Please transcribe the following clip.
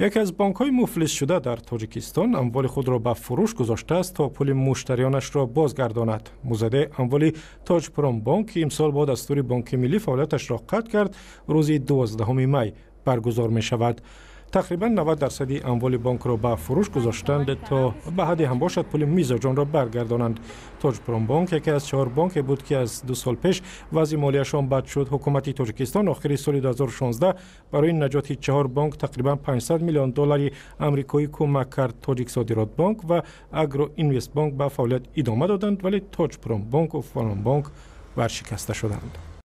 یکی از بانک‌های مفلس شده در تاجیکستان اموال خود را به فروش گذاشته است تا پول مشتریانش را بازگرداند. موزده اموال تاجپرام بانک که امسال با دستور بانک ملی فعالیتش را قطع کرد، روز 12 می برگزار می شود. تقریبا 90% اموال بانک را به فروش گذاشتند تا به حدی هم باشد پول میزاجان را برگردانند. تاجپرام بانک یکی از 4 بانک بود که از 2 سال پیش وضع مالیشان بد شد. حکومت تاجیکستان آخر سال 2016 برای نجات 4 بانک تقریبا 500 میلیون دلار آمریکایی کمک کرد. تاجیک صادرات بانک و اگرو اینوست بانک به فعالیت ادامه دادند، ولی تاجپرام بانک و فرمان بانک ورشکسته شدند.